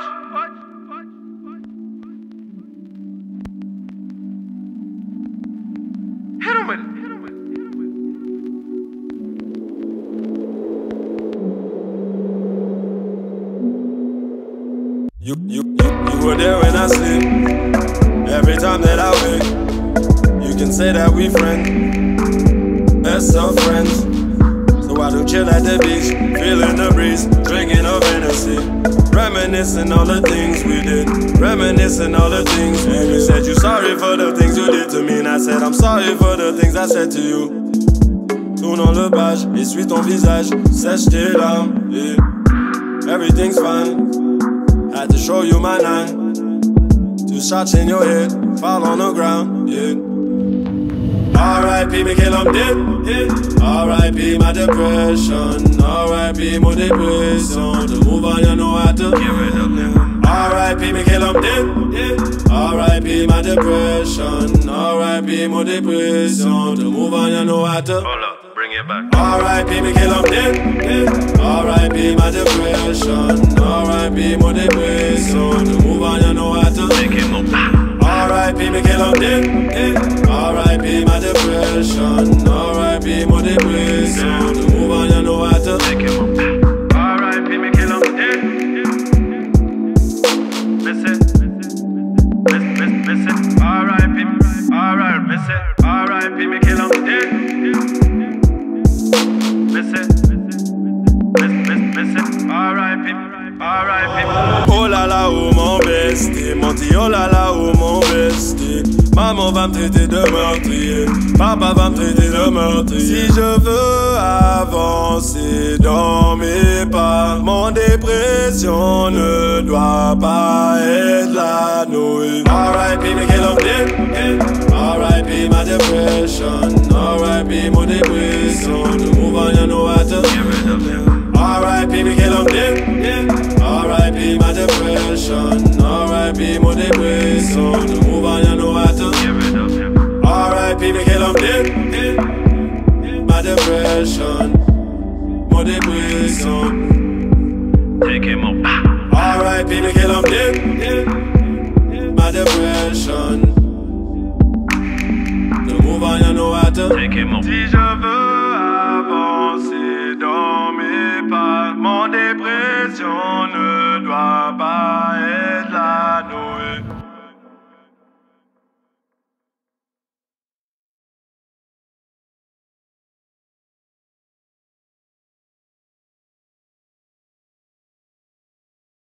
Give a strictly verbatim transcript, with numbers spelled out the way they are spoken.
Hit him with it. Hit him with it. You, you, you, you were there when I sleep. Every time that I wake, you can say that we friends, best of friends. So I do chill at the beach, feeling the breeze, drinking of Hennessy, reminiscing all the things we did, reminiscing all the things we did. You said you sorry for the things you did to me, and I said I'm sorry for the things I said to you. Tournant le page, essuie ton visage, sèche tes larmes, yeah. Everything's fine. Had to show you my nine. Two shots in your head, fall on the ground, yeah. R I P me kill 'em dead, yeah. R I P my depression, R I P mon dépression. To move on, you know how to get rid of them. R I P me kill 'em dead, yeah. R I P my depression, R I P mon dépression. To move on, you know how to. Hold up, bring it back. R I P me kill 'em dead, yeah. R I P my depression, R I P mon dépression. To move on, you know how to. Take him up. R I P me kill 'em dead, yeah. R I P my depression, R I P mon dépression. To move on, you know how to. Take him up. R I P me kill 'em dead. Miss it. Miss, miss, miss it. R I P. R I P. Miss it. R I P me kill 'em dead. Miss it. Miss, miss, miss it. R I P. R I P. Oh là là, oh mon bestie, mon petit oh là là, oh mon bestie. Maman va me traiter de meurtrier, papa va me traiter de meurtrier. Si je veux avancer dans mes pas, mon dépression ne doit pas être la nouille. R I P me kill 'em dead, yeah. R I P my depression, R I P mon dépression. To move on, you know how to get rid of them. R I P me kill 'em dead, yeah. R I P my depression, R I P mon dépression. To move on, you know how to Get rid of him. R I P me kill 'em dead, yeah. My depression, mon dépression. Take him up. R I P me kill 'em dead, yeah. My depression. To move on, you know how to. Take him up.